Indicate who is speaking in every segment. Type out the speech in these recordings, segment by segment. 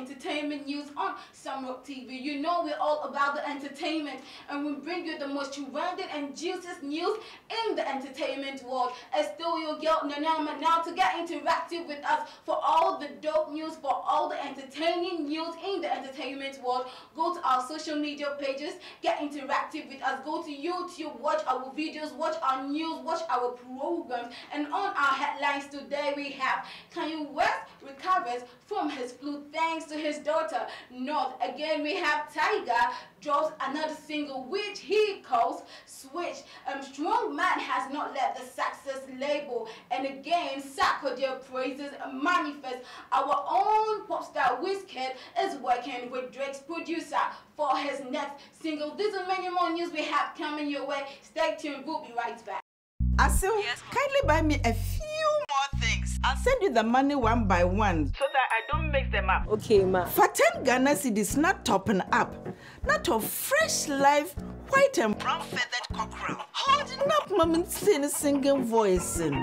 Speaker 1: entertainment news on Samrock TV. You know we're all about the entertainment, and we bring you the most trending and juiciest news in the entertainment world. It's still your girl Nanama. Now to get interactive with us for all the dope news, for all the entertaining news in the entertainment world, go to our social media pages, get interactive with us, go to YouTube, watch our videos, watch our news, watch our programs. And on our headlines today we have Kanye West recovers from his flu thanks to his daughter North. Again we have Tyga drops another single which he calls Switch. Strong Man has not left the success label, and again Sarkodie praises Manifest. Our own pop star Wizkid is working with Drake's producer for his next single. This and many more news we have coming your way. Stay tuned, we'll be right back.
Speaker 2: Asil, yes, kindly buy me a few more things. I'll send you the money one by one so that I don't mix them up.
Speaker 3: Okay, ma.
Speaker 2: For 10 Ghana cedis, not topping up. Not a fresh life, white and brown feathered cockerel. Holding up, mom, saying singing voice. No,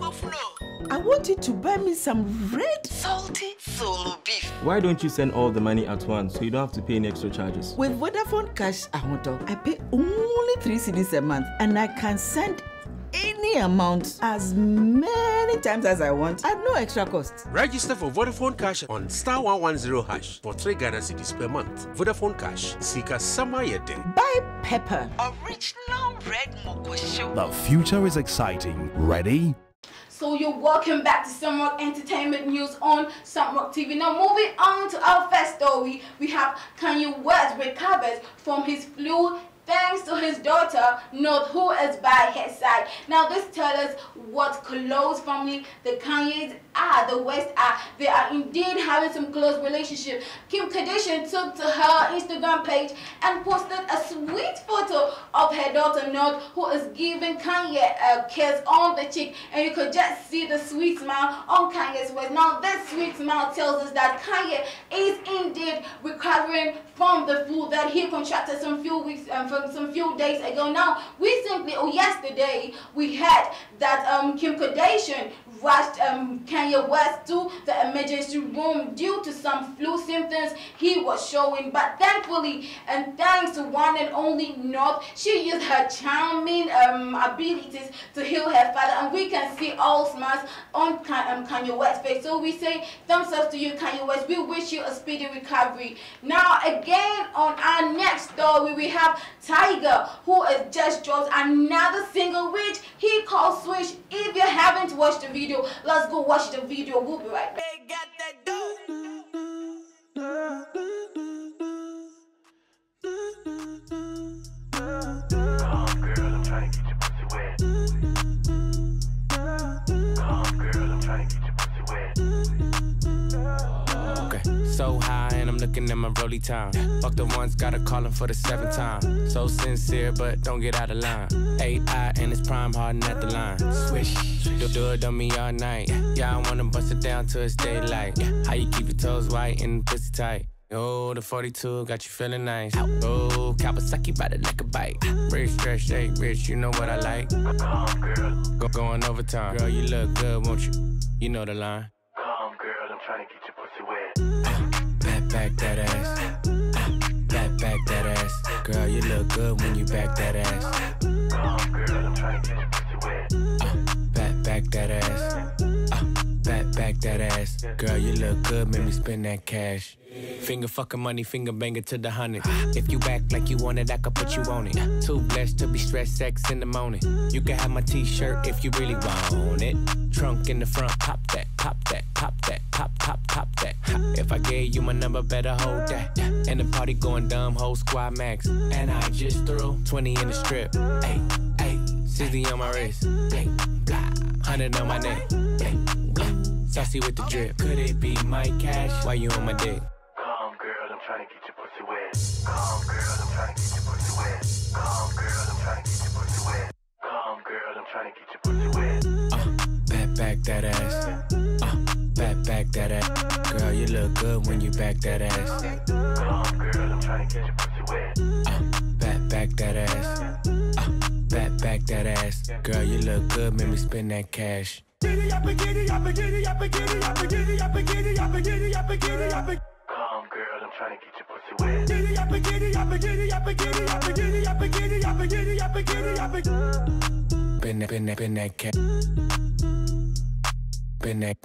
Speaker 2: I want you to buy me some red, salty solo beef.
Speaker 4: Why don't you send all the money at once so you don't have to pay any extra charges?
Speaker 2: With Vodafone Cash, I pay only 3 cedis a month, and I can send any amount as many times as I want at no extra cost.
Speaker 5: Register for Vodafone Cash on *110# for 3 Ghana cedis per month. Vodafone Cash, Sika Samayede.
Speaker 2: Buy pepper, original red mokosho.
Speaker 6: The future is exciting. Ready?
Speaker 1: So you're welcome back to Samrock Entertainment News on Samrock TV. Now moving on to our first story, we have Kanye West recovers from his flu thanks to his daughter North, who is by his side. Now this tells us what close family the Kanyes are, the West are. They are indeed having some close relationship. Kim Kardashian took to her Instagram page and posted a sweet photo of her daughter North, who is giving Kanye a kiss on the cheek, and you could just see the sweet smile on Kanye's face. Now this sweet smile tells us that Kanye is indeed recovering from the flu that he contracted some few days ago. Now recently, or yesterday, we heard that Kim Kardashian rushed Kanye West to the emergency room due to some flu symptoms he was showing. But thankfully, and thanks to one and only North, she used her charming abilities to heal her father, and we can see all smiles on Kanye West's face. So we say thumbs up to you, Kanye West. We wish you a speedy recovery. Now again, on our next story, we have Tyga, who has just dropped another single which he calls Switch. If you haven't watched the video, let's go watch the video. We'll be right back.
Speaker 7: They got that dope.
Speaker 8: Calm girl, I'm trying to get your pussy wet. Calm girl, I'm trying to get your pussy wet.
Speaker 9: Okay, so high and I'm looking at my rolly time. Fuck the ones, gotta call him for the 7th time. So sincere, but don't get out of line. AI and it's prime harden at the line. Swish, you'll do it on me all night. Yeah, I wanna bust it down till it's daylight. How you keep your toes white and pussy tight? Oh, the 42 got you feeling nice. Oh, Kawasaki by the like a bite. Rich, stretch, shake, rich, you know what I like.
Speaker 8: Calm girl,
Speaker 9: Going overtime. Girl, you look good, won't you? You know the line.
Speaker 8: calm girl, I'm trying to get your pussy wet.
Speaker 9: Back that ass. Back that ass. Girl, you look good when you back that ass.
Speaker 8: Calm girl, I'm trying to get your pussy wet.
Speaker 9: Back that ass. Back that ass. Girl, you look good, make me spend that cash. Finger fucking money, finger banger to the 100. If you act like you want it, I could put you on it. Too blessed to be stressed, sex in the morning. You can have my t-shirt if you really want it. Trunk in the front, pop that, pop that, pop that, pop that. If I gave you my number, better hold that. And the party going dumb, whole squad max. And I just threw 20 in the strip. Ay, 60 on my wrist. Ay, 100 on my neck. Ay, saucy with the drip. Could it be my cash? Why you on my dick?
Speaker 8: Calm girl, I'm trying to get your pussy wet. Calm girl, I'm trying to get your pussy wet. Calm girl, I'm trying to get your pussy wet. Calm girl, I'm trying to get your pussy wet.
Speaker 9: Back that ass. Back that ass. Girl, you look good when you back that ass.
Speaker 8: Calm girl, I'm trying to get your pussy wet.
Speaker 9: Back that ass. Back that ass. Girl, you look good, make me spend that cash.
Speaker 8: Calm I'm trying to get your pussy wet.
Speaker 9: Been that cat. Been that.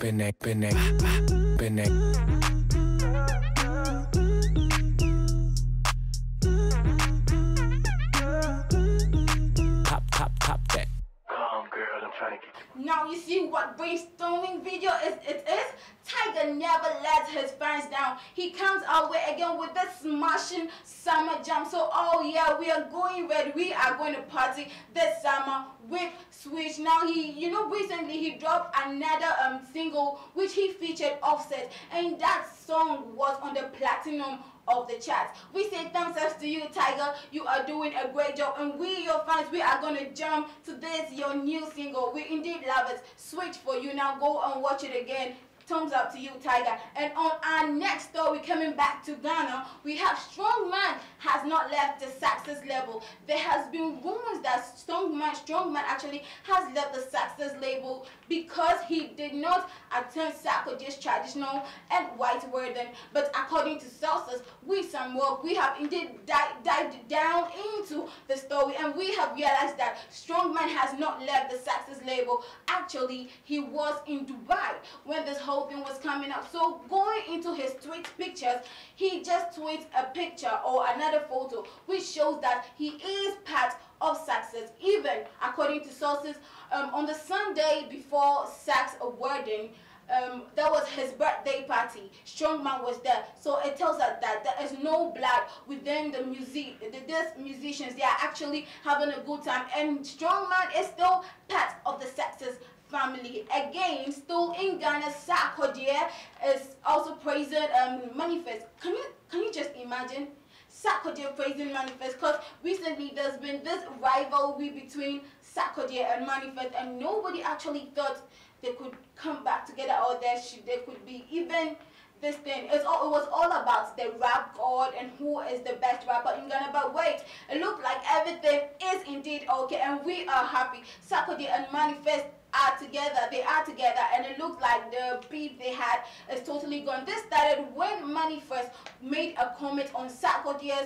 Speaker 9: Pop that.
Speaker 8: Calm, girl, I'm trying to get you.
Speaker 1: Now you see what brainstorming video it is? Tiger never lets his fans down. He comes our way again with the smashing summer jam. So oh yeah, we are going ready. We are going to party this summer with Switch. Now recently he dropped another single which he featured Offset, and that song was on the platinum of the charts. We say thumbs up to you, Tiger. You are doing a great job, and we, your fans, we are gonna jump to this your new single. We indeed love it. Switch for you. Now go and watch it again. Thumbs up to you, Tiger. And on our next story, coming back to Ghana, we have Strongman has not left the success label. There has been rumors that Strongman actually has left the success label because he did not attend Sarkodie's traditional and white wedding. But according to sources, we have indeed dived down into the story, and we have realized that Strongman has not left the success label. Actually, he was in Dubai when this whole thing was coming up. So going into his tweet pictures, he just tweets a picture or another photo which shows that he is part of success. Even according to sources, on the Sunday before Sack's wedding, that was his birthday party. Strongman was there, so it tells us that there is no blood within the these musicians. They are actually having a good time, and Strongman is still part of the success family. Again, still in Ghana, Sarkodie is also praising Manifest. Can you just imagine Sarkodie praising Manifest? Because recently there's been this rivalry between Sarkodie and Manifest, and nobody actually thought they could come back together, or there could be even this thing. It was all about the rap god and who is the best rapper in Ghana. But wait, it looked like everything is indeed okay, and we are happy. Sarkodie and Manifest are together. They are together, and it looks like the beef they had is totally gone. This started when Manifest made a comment on Sarkodie's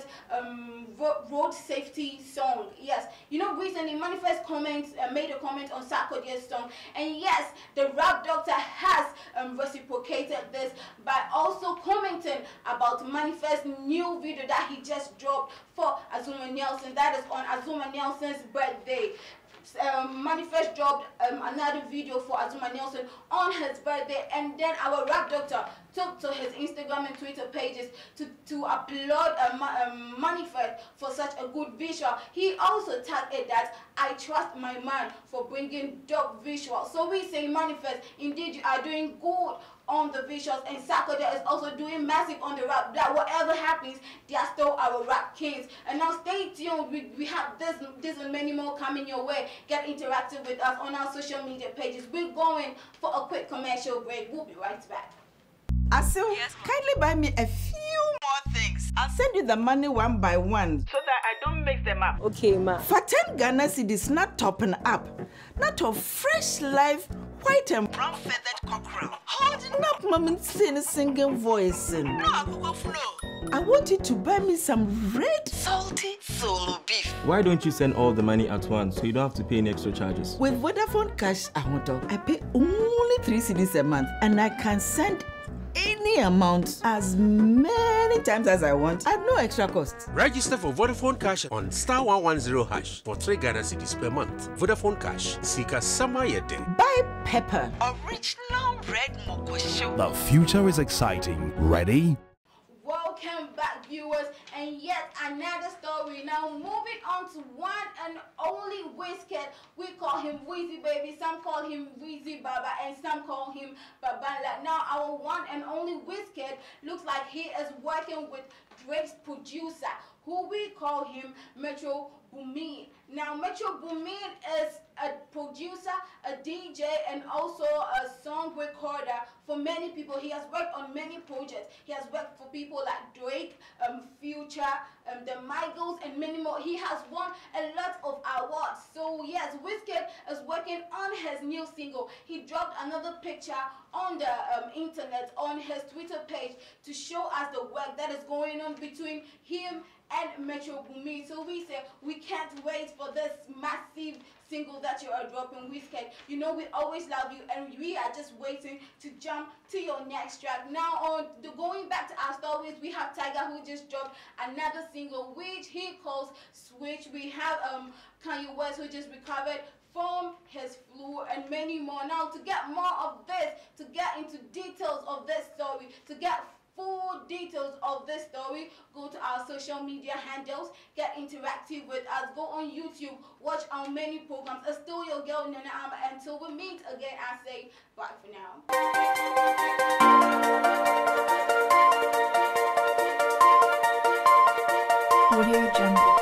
Speaker 1: road safety song. Yes, recently Manifest made a comment on Sarkodie's song, and yes, the rap doctor has reciprocated this by also commenting about Manifest's new video that he just dropped for Azumah Nelson. That is on Azumah Nelson's birthday. Manifest dropped another video for Azumah Nelson on his birthday, and then our rap doctor took to his Instagram and Twitter pages to applaud Manifest for such a good visual. He also tagged it that I trust my man for bringing dope visuals. So we say Manifest, indeed you are doing good on the visuals, and Sarkodie is also doing massive on the rap. That whatever happens, they are still our rap kings. And now stay tuned. We have this and many more coming your way. Get interactive with us on our social media pages. We're going for a quick commercial break. We'll be right back.
Speaker 2: Asil, kindly buy me a few more things. I'll send you the money one by one so that I don't mix them up.
Speaker 3: Okay, ma.
Speaker 2: For 10 Ghana cedis, not topping up. Not a fresh live white and brown feathered cockerel. Holding up mama's singing voice. I want you to buy me some red salty solo beef.
Speaker 4: Why don't you send all the money at once so you don't have to pay any extra charges?
Speaker 2: With Vodafone Cash, I pay only 3 cedis a month, and I can send any amount as many times as I want at no extra cost.
Speaker 5: Register for Vodafone Cash on *110# for 3 Ghana cedis per month. Vodafone Cash, Sika Samayede.
Speaker 2: Buy pepper, original red mokosho.
Speaker 6: The future is exciting. Ready?
Speaker 1: Welcome back, viewers, and yet another story. Now moving on to one and only Wizkid. We call him Weezy Baby, some call him Weezy Baba, and some call him Babala. Now our one and only Wizkid looks like he is working with Drake's producer, who we call him Metro Boomin. Now, Metro Boomin is a producer, a DJ, and also a song recorder for many people. He has worked on many projects. He has worked for people like Drake, Future, the Migos, and many more. He has won a lot of awards. So yes, Wizkid is working on his new single. He dropped another picture on the internet, on his Twitter page, to show us the work that is going on between him and Metro Boomin. So we say we can't wait for this massive single that you are dropping, Wizkid. You know we always love you, and we are just waiting to jump to your next track. Now, going back to our stories, we have Tyga, who just dropped another single which he calls Switch. We have Kanye West, who just recovered from his flu, and many more. Now, to get more of this, to get into details of this story, to get full details of this story, go to our social media handles, get interactive with us, go on YouTube, watch our many programs. It's still your girl Nana Ama. Until we meet again, I say bye for now.
Speaker 3: Audio Jungle.